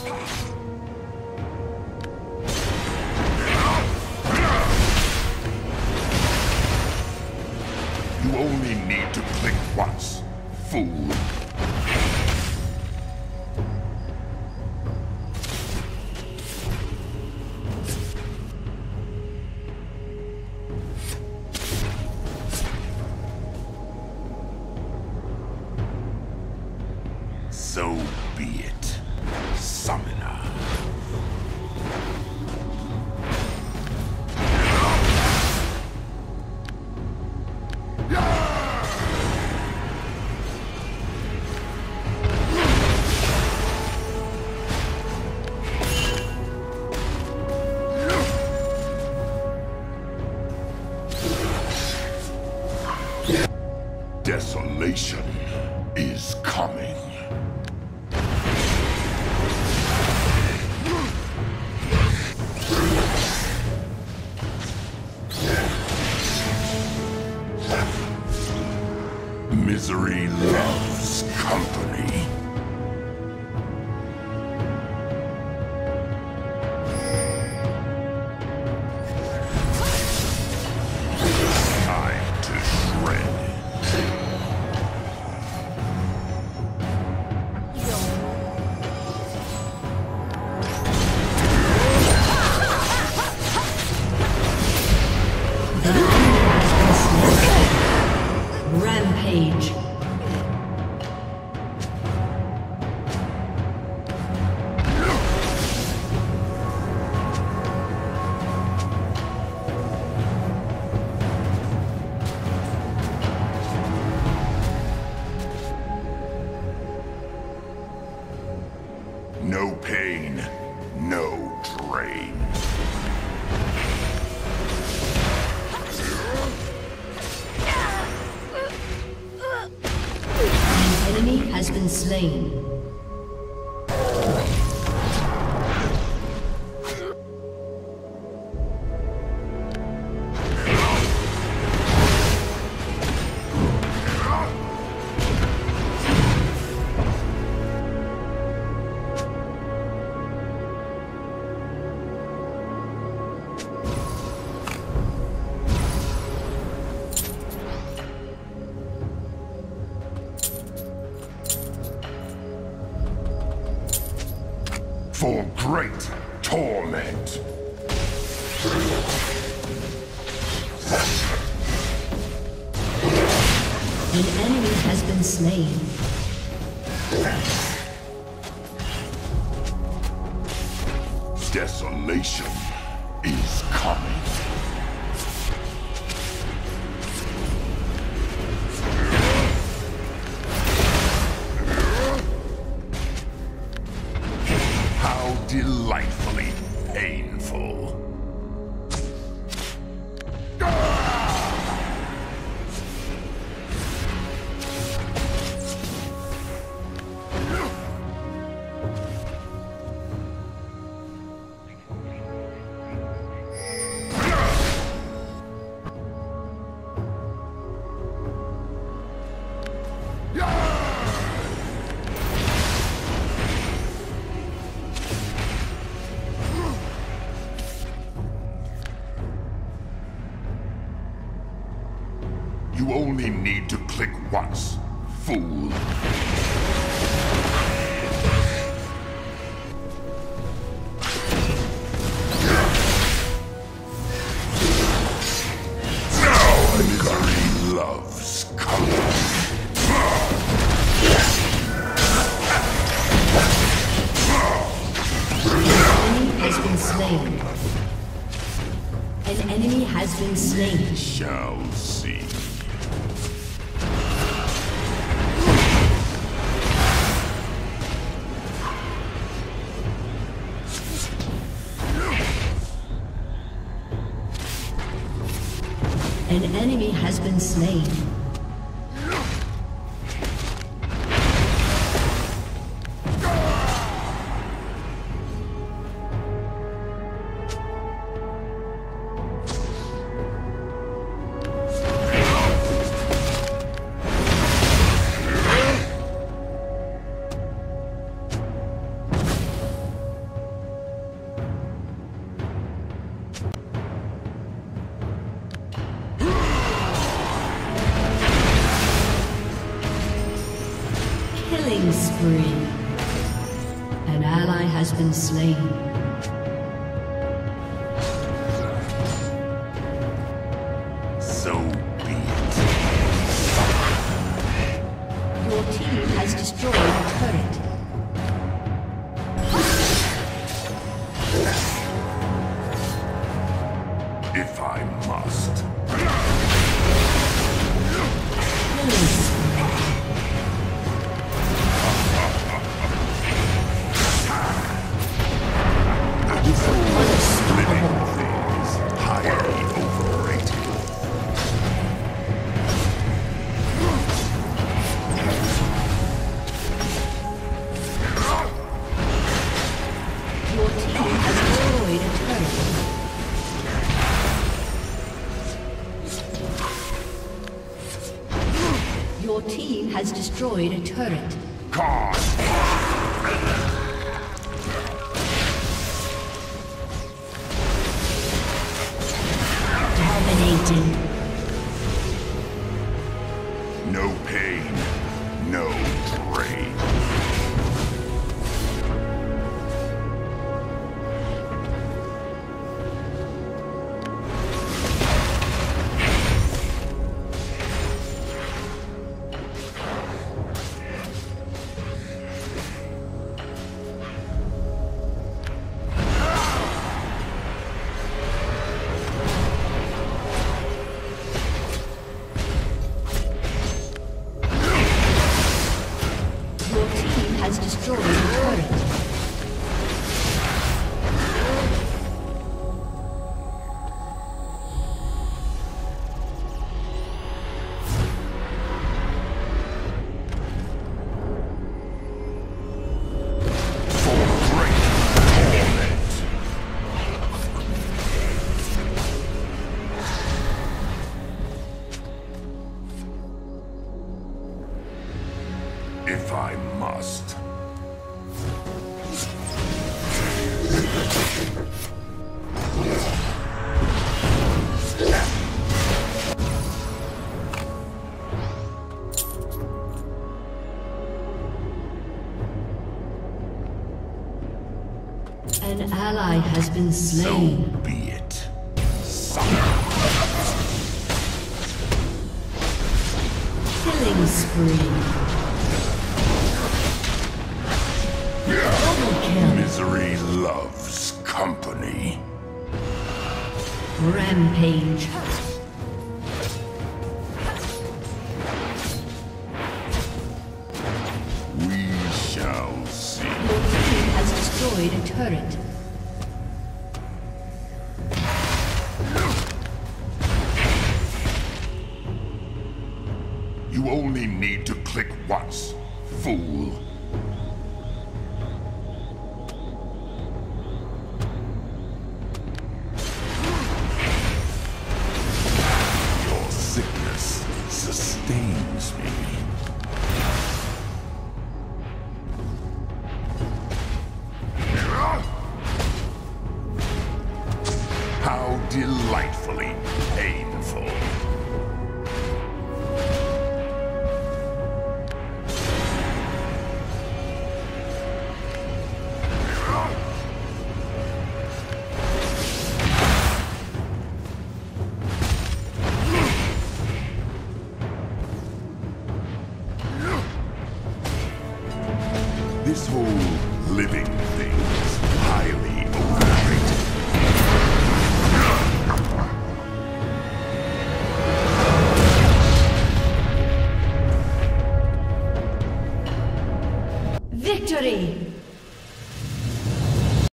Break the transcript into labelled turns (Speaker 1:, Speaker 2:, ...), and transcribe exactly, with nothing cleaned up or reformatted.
Speaker 1: You only need to click once, fool. So be it, Summoner. Desolation is coming. Misery loves company. Time to shred.
Speaker 2: Rampage.
Speaker 1: No pain, no drain.
Speaker 2: An enemy has been slain.
Speaker 1: For great torment.
Speaker 2: An enemy has been slain.
Speaker 1: Desolation is coming. How delightfully painful. You only need to click once, fool. Now misery loves company.
Speaker 2: Has been slain. An enemy has been slain.
Speaker 1: Shall see.
Speaker 2: An enemy has been slain. spree. An ally has been slain.
Speaker 1: So be it.
Speaker 2: Your team has destroyed a turret.
Speaker 1: If I must.
Speaker 2: Unstoppable.
Speaker 1: Things highly overrated.
Speaker 2: Your team has destroyed a turret. Your team has destroyed a turret.
Speaker 1: God!
Speaker 2: Dominating.
Speaker 1: No pain, no drain.
Speaker 2: Your team has destroyed a turret.
Speaker 1: For great torment. If I must.
Speaker 2: An ally has been
Speaker 1: So
Speaker 2: slain.
Speaker 1: be it. Sucker.
Speaker 2: Killing spree. Double kill.
Speaker 1: Misery loves company.
Speaker 2: Rampage.
Speaker 1: We shall see.
Speaker 2: Your team has destroyed a turret.
Speaker 1: You only need to click once, fool. Your sickness sustains me. How delightfully painful. This whole living